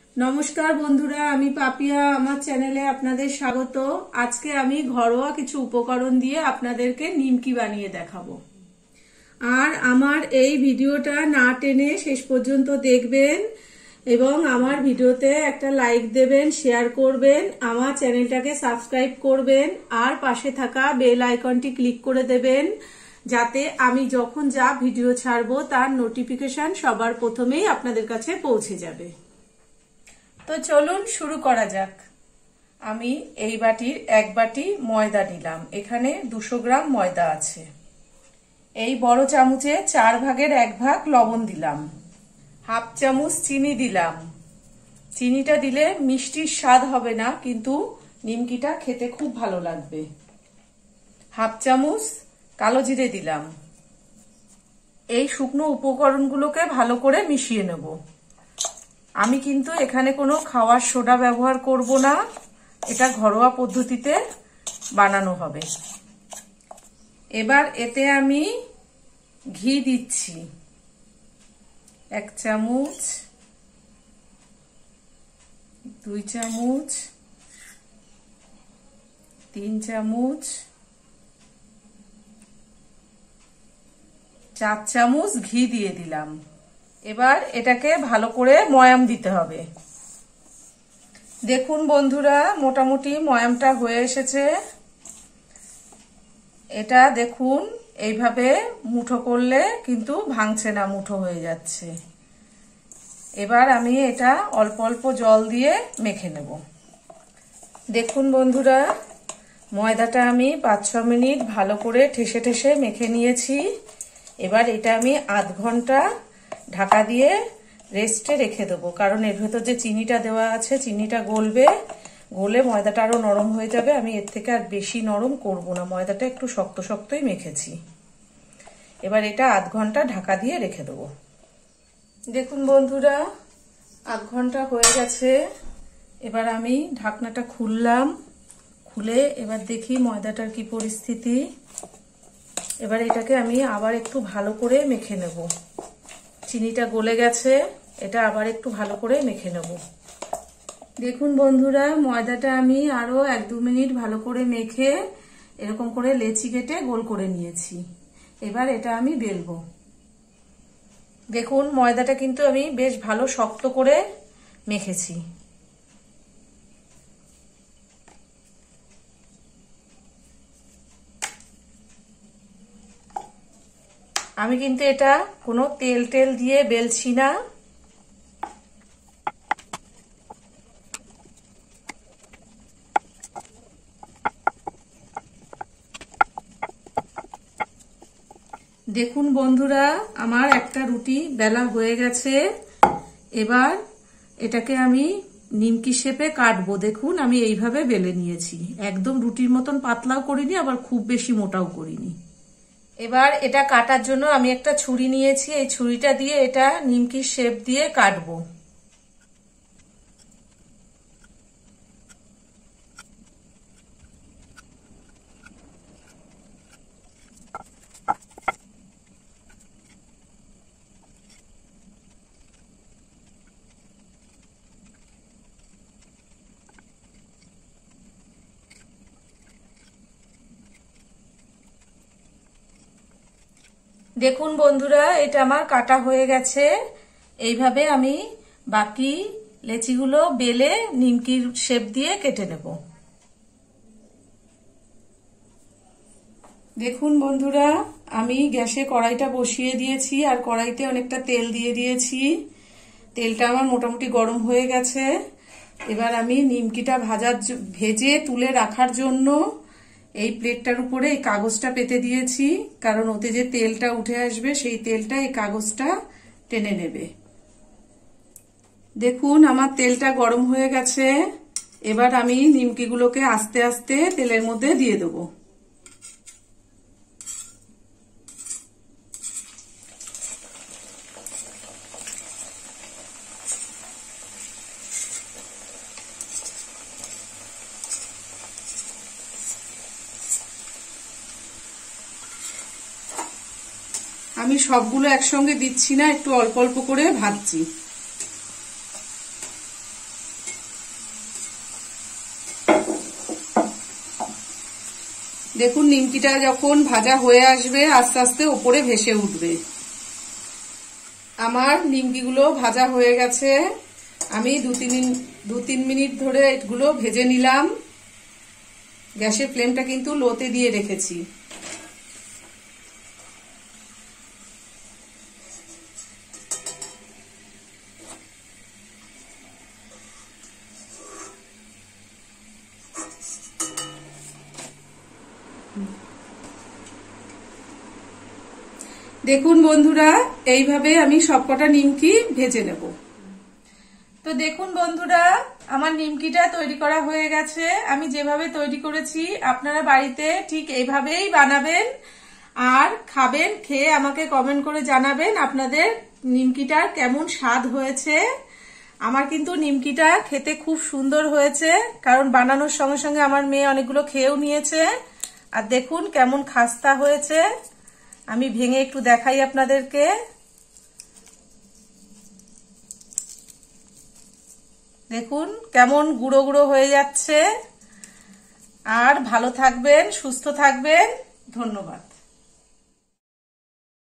নমস্কার বন্ধুরা, আমি পাপিয়া। আমার চ্যানেলে আপনাদের স্বাগত। আজকে আমি ঘরোয়া কিছু উপকরণ দিয়ে আপনাদেরকে নিমকি বানিয়ে দেখাবো। আর আমার এই ভিডিওটা না টেনে শেষ পর্যন্ত দেখবেন এবং আমার ভিডিওতে একটা লাইক দেবেন, শেয়ার করবেন, আমার চ্যানেলটাকে সাবস্ক্রাইব করবেন আর পাশে থাকা বেল আইকনটি ক্লিক করে দেবেন, যাতে আমি যখন যা ভিডিও ছাড়বো তার নোটিফিকেশন সবার প্রথমেই আপনাদের কাছে পৌঁছে যাবে। তো চলুন শুরু করা যাক। আমি এই বাটির 1 বাটি ময়দা নিলাম। এখানে 200 গ্রাম ময়দা আছে। এই বড় চামচে 4 ভাগের 1 ভাগ লবণ দিলাম। হাফ চামচ চিনি দিলাম। চিনিটা দিলে মিষ্টির স্বাদ হবে না, কিন্তু নিমকিটা খেতে খুব ভালো লাগবে। হাফ চামচ কালো জিরে দিলাম। এই শুকনো উপকরণগুলোকে ভালো করে মিশিয়ে নেব। আমি কিন্তু এখানে কোনো খাওয়ার সোডা ব্যবহার করব না, এটা ঘরোয়া পদ্ধতিতে বানানো হবে। এবার এতে আমি ঘি দিচ্ছি 1 চামচ, 2 চামচ, 3 চামচ, 4 চামচ ঘি দিয়ে দিলাম। এবার এটাকে ভালো করে ময়াম দিতে হবে। দেখুন বন্ধুরা, মোটামুটি ময়ামটা হয়ে এসেছে। এটা দেখুন, এইভাবে মুঠো করলে কিন্তু ভাঙছে না, মুঠো হয়ে যাচ্ছে। এবার আমি এটা অল্প অল্প জল দিয়ে মেখে নেব। দেখুন বন্ধুরা, ময়দাটা আমি 5-6 মিনিট ভালো করে ঠেসে ঠেসে মেখে নিয়েছি। এবার এটা আমি আধ ঘন্টা ঢাকা দিয়ে রেস্টে রেখে দেবো, কারণ এর ভেতর যে চিনিটা দেওয়া আছে, চিনিটা গলবে, গলে ময়দাটা আরো নরম হয়ে যাবে। আমি এর থেকে আর বেশি নরম করব না, ময়দাটা একটু শক্ত শক্তই মেখেছি। এবার এটা আধ ঘন্টা ঢাকা দিয়ে রেখে দেবো। দেখুন বন্ধুরা, আধ ঘন্টা হয়ে গেছে। এবার আমি ঢাকনাটা খুললাম। খুলে এবার দেখি ময়দাটার কি পরিস্থিতি। এবার এটাকে আমি আবার একটু ভালো করে মেখে নেব। চিনিটা গলে গেছে, এটা আবার একটু ভালো করে মেখে নেব। দেখুন বন্ধুরা, ময়দাটা আমি আরো 1-2 মিনিট ভালো করে মেখে এরকম করে লেচি কেটে গোল করে নিয়েছি। এবার এটা আমি বেলবো। দেখুন ময়দাটা কিন্তু আমি বেশ ভালো শক্ত করে মেখেছি। আমি কিন্তু এটা কোনো তেল টেল দিয়ে বেলছি না। দেখুন বন্ধুরা, আমার একটা রুটি বেলা হয়ে গেছে। এবার এটাকে আমি নিমকি শেপে কাটবো। দেখুন আমি এইভাবে বেলে নিয়েছি, একদম রুটির মতন পাতলাও করিনি, আবার খুব বেশি মোটাও করিনি। এবার এটা কাটার জন্য আমি একটা ছুরি নিয়েছি। এই ছুরিটা দিয়ে এটা নিমকির শেপ দিয়ে কাটবো। দেখুন বন্ধুরা, এটা আমার কাটা হয়ে গেছে। এইভাবে আমি বাকি লেচিগুলো বেলে নিমকির শেপ দিয়ে কেটে নেব। দেখুন বন্ধুরা, আমি গ্যাসে কড়াইটা বসিয়ে দিয়েছি আর কড়াইতে অনেকটা তেল দিয়ে দিয়েছি। তেলটা আমার মোটামুটি গরম হয়ে গেছে। এবার আমি নিমকিটা ভেজে তুলে রাখার জন্য এই প্লেটটার উপরে এই কাগজটা পেতে দিয়েছি, কারণ ওতে যে তেলটা উঠে আসবে সেই তেলটা এই কাগজটা টেনে নেবে। দেখুন আমার তেলটা গরম হয়ে গেছে। এবার আমি নিমকিগুলোকে আস্তে আস্তে তেলের মধ্যে দিয়ে দেবো। আমি সবগুলো একসঙ্গে দিচ্ছি না, একটু অল্প অল্প করে ভাজছি। দেখুন নিমকিটা যখন ভাজা হয়ে আসবে আস্তে আস্তে উপরে ভেসে উঠবে। আমার নিমকিগুলো ভাজা হয়ে গেছে। আমি দু তিন মিনিট ধরে এগুলো ভেজে নিলাম। গ্যাসের ফ্লেমটা কিন্তু লোতে দিয়ে রেখেছি। দেখুন বন্ধুরা, এইভাবে আমি সবকটা নিমকি ভেজে নেব। তো দেখুন বন্ধুরা, আমার নিমকিটা তৈরি করা হয়ে গেছে। আমি যেভাবে তৈরি করেছি আপনারা বাড়িতে ঠিক এইভাবেই বানাবেন আর খাবেন। খেয়ে আমাকে কমেন্ট করে জানাবেন আপনাদের নিমকিটার কেমন স্বাদ হয়েছে। আমার কিন্তু নিমকিটা খেতে খুব সুন্দর হয়েছে, কারণ বানানোর সঙ্গে সঙ্গে আমার মেয়ে অনেকগুলো খেয়েও নিয়েছে। আর দেখুন কেমন খাস্তা হয়েছে। আমি ভেঙে একটু দেখাই আপনাদেরকে। দেখুন কেমন গুঁড়ো গুঁড়ো হয়ে যাচ্ছে। আর ভালো থাকবেন, সুস্থ থাকবেন। ধন্যবাদ।